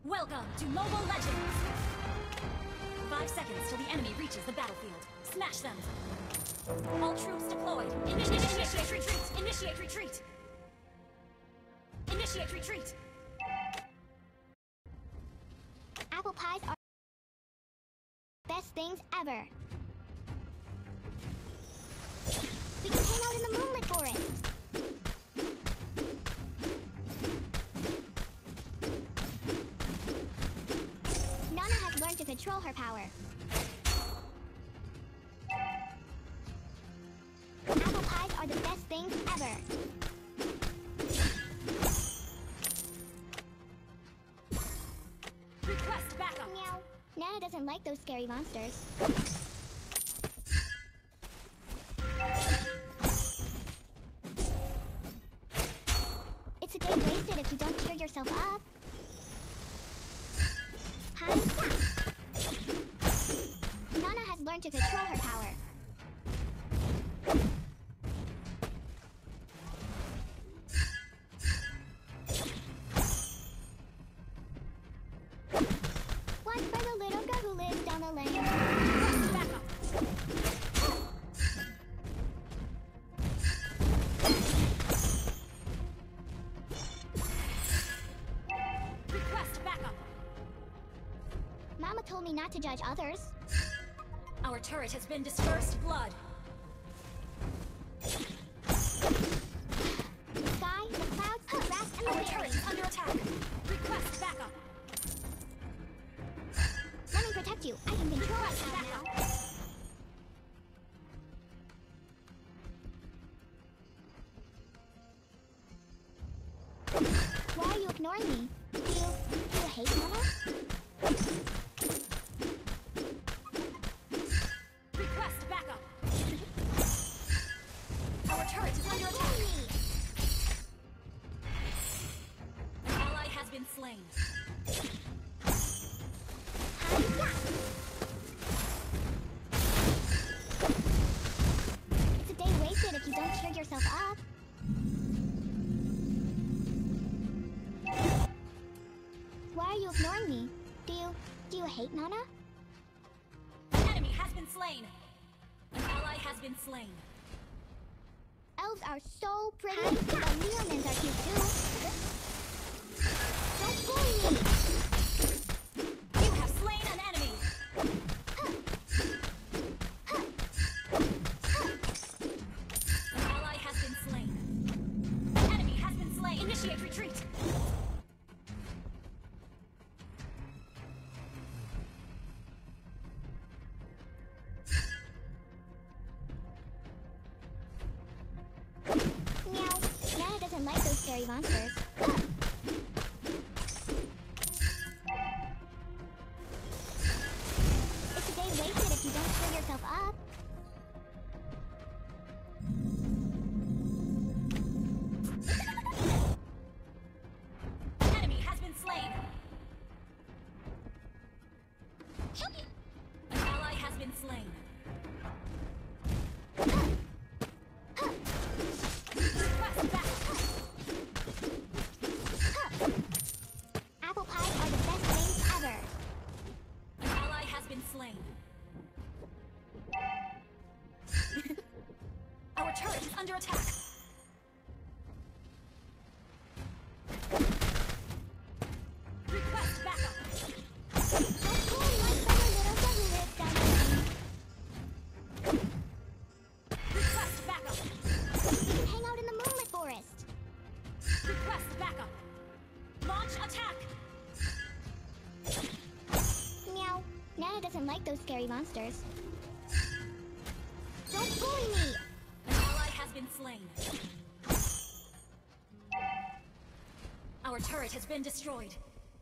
Welcome to Mobile Legends! 5 seconds till the enemy reaches the battlefield. Smash them! All troops deployed. Initiate retreat! Initiate retreat! Initiate retreat! Apple pies are best things ever. We can hang out in the moonlit forest. Nana has learned to control her power. Apple pies are the best things ever. Request backup! Meow. Nana doesn't like those scary monsters. It's a day wasted if you don't cheer yourself up. Hi-ya! Nana has learned to control her power. One for the little girl who lives down the lane. Request backup! Request backup! Mama told me not to judge others. Our turret has been dispersed blood. The sky, the clouds, the grass, and the Our turret berries. is under attack. Request backup! Let me protect you. I can control Request it backup! now. Why are you ignoring me? Do you hate Mama? Request backup! Our turret is under attack. An ally has been slain. It's a day wasted if you don't cheer yourself up. Why are you ignoring me? Do you hate Nana? An enemy has been slain. An ally has been slain. Elves are so pretty, but Leomans are cute too. Don't bully me! You have slain an enemy. An ally has been slain. An enemy has been slain. Initiate retreat. Meow. Nana doesn't like those scary monsters. It's a day wasted if you don't cheer yourself up. An enemy has been slain. An ally has been slain. Request backup. Apple pies are the best things ever. An ally has been slain. Our turret is under attack. Request backup. Don't bully my fellow little girl who lives down the lane. Request backup. We can hang out in the moonlit forest. Request backup. Launch attack. Meow. Nana doesn't like those scary monsters. Don't bully me! An ally has been slain. Our turret has been destroyed.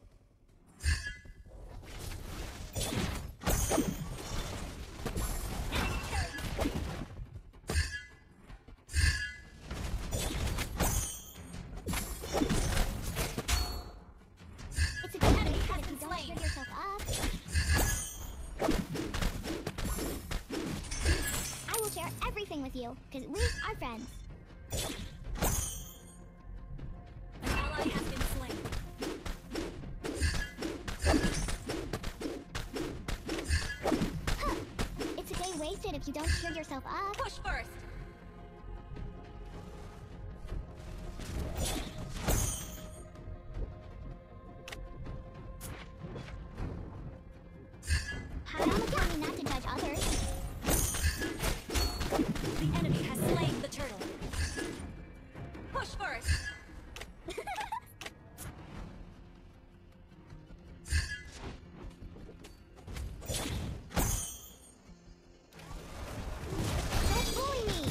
It's a good Enemy day has if you been don't slain. cheer yourself up. I will share everything with you, because we are friends. An ally has been slain. yourself up. Push first. Mama told me not to judge others. The enemy has slain the turtle. Push first. Don't bully me.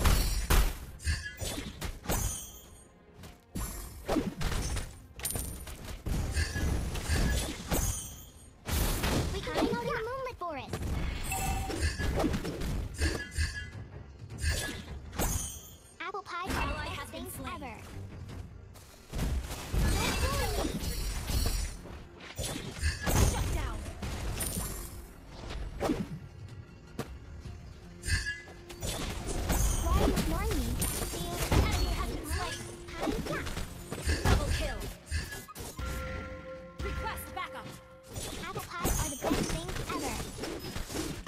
We can hang out in the moonlit forest. Apple pies are Ally the has best been things slain. ever. Don't bully me. Shut down. Why are you ignoring me? Enemy has been slain. Hi-ya. Double kill. Request backup. Apple pies are the best things ever.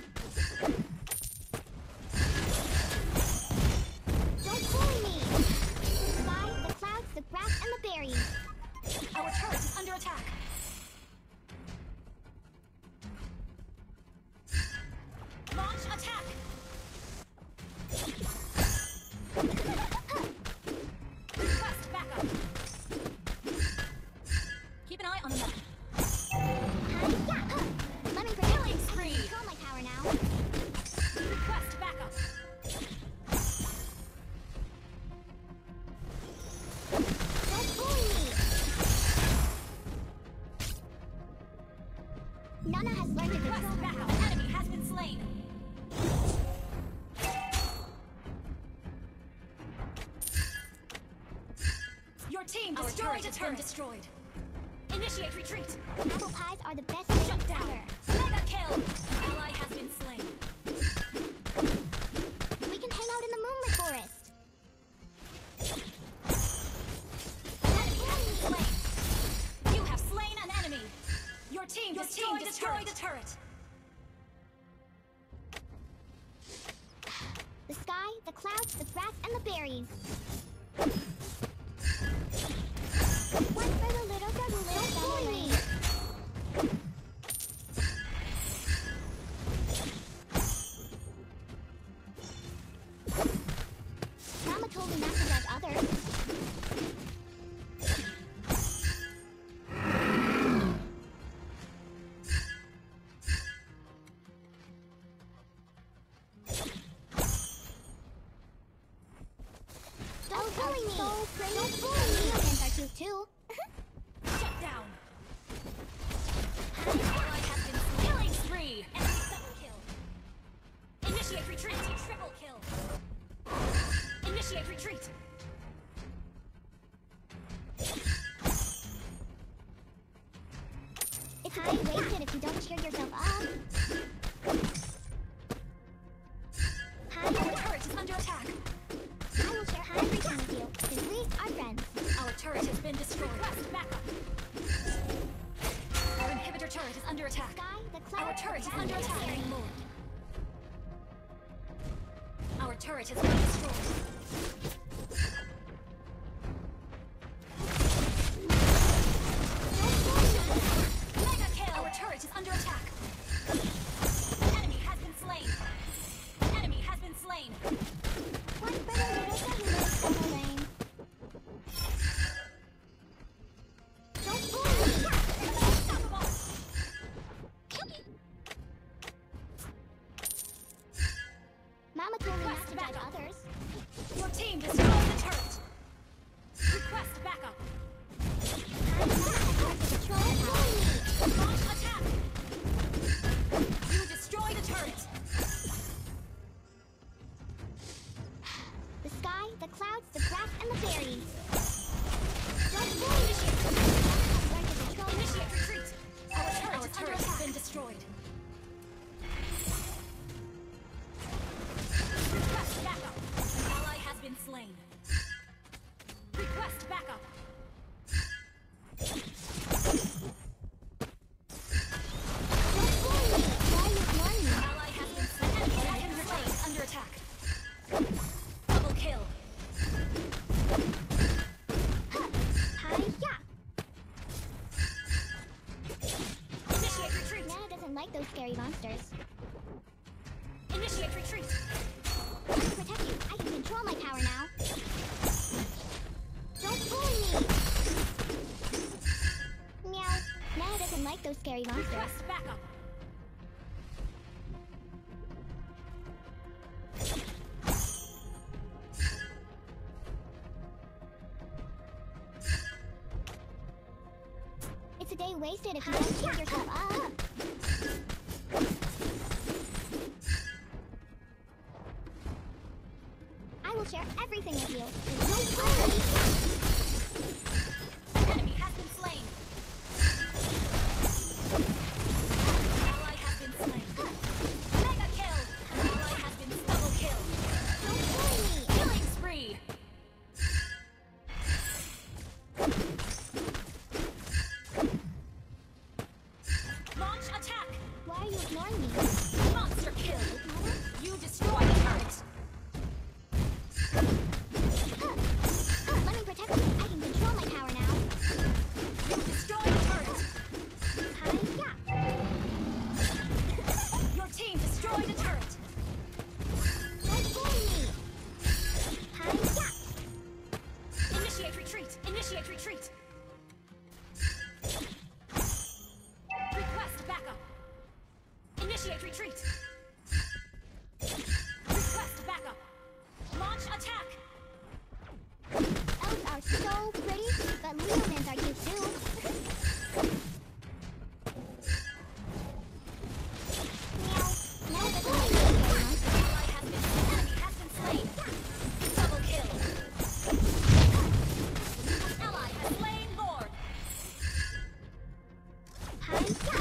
Don't bully me! The sky, the clouds, the grass, and the berries. Our turret is under attack. Launch attack. Request backup. Keep an eye on the map. Hi-ya. Let me protect Killing you. I spree. can control my power now. Request backup. Don't bully me! Nana has learned to control Request her backup. power. Enemy has been slain. Your team destroyed a turret. Destroyed. Initiate retreat. Apple pies are the best things Shut down. ever. Mega kill. Ally has been slain. We can hang out in the moonlit forest. Enemy has been slain. You have slain an enemy. Your team destroyed a turret. The sky, the clouds, the grass, and the berries. One for the little dog, little family. Mama told me not to judge others. Don't bully me! Don't bully me! Neopets are cute too. Shut down. Ally has been slain. Killing spree. Enemy double kill. Initiate retreat. Triple kill. Initiate retreat. It's a bit wasted if you don't cheer yourself up. Our turret is under attack. I will share everything with you, because we are friends. Our turret has been destroyed. Request backup. Our inhibitor turret is under attack. Sky, the Our clouds, turret is the under grass, and the attack. berries. Our turret has been destroyed. Mega kill. Our turret is under attack. Enemy has been slain. Enemy has been slain. One for the little dog who lives on the lane. Don't bully me! Unstoppable. Mama told me not to Request judge backup. others. Your team destroyed like those scary monsters. Initiate retreat. To protect you, I can control my power now. Don't bully me! Meow. Nana doesn't like those scary monsters. Request backup. It's a day wasted if you don't cheer yourself up. I will share everything with you. Don't worry. An enemy has been slain. Ally has been slain. Mega kill. An ally has been double kill. Don't bully me. Killing spree. Launch attack. Why are you ignoring me? Monster kill. You destroy the turret. Let me protect you. I can control my power now. You destroy the turret. Hi-ya. Your team destroyed a turret. Don't bully me. Hi-ya. Initiate retreat. Initiate retreat. Request backup. Initiate retreat. Request backup. Launch attack. Elves are so pretty, but Leomans are cute too. Meow. Now the bully monster. Ally has been enemy has been slain. Double kill. Ally has slain Lord. Hi-ya.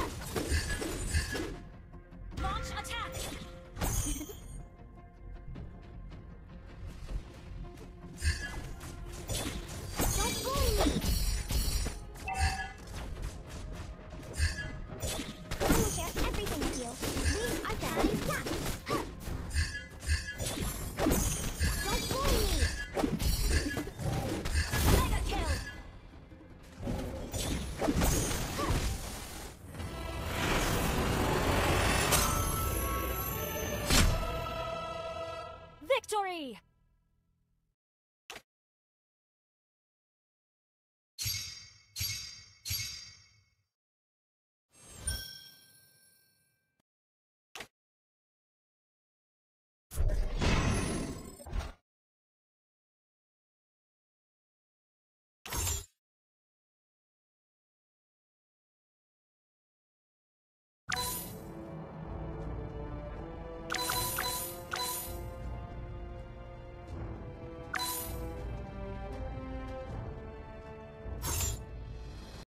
Launch attack. Don't bully me. I will share everything with you. We are family. Don't bully me. Mega kill. Victory!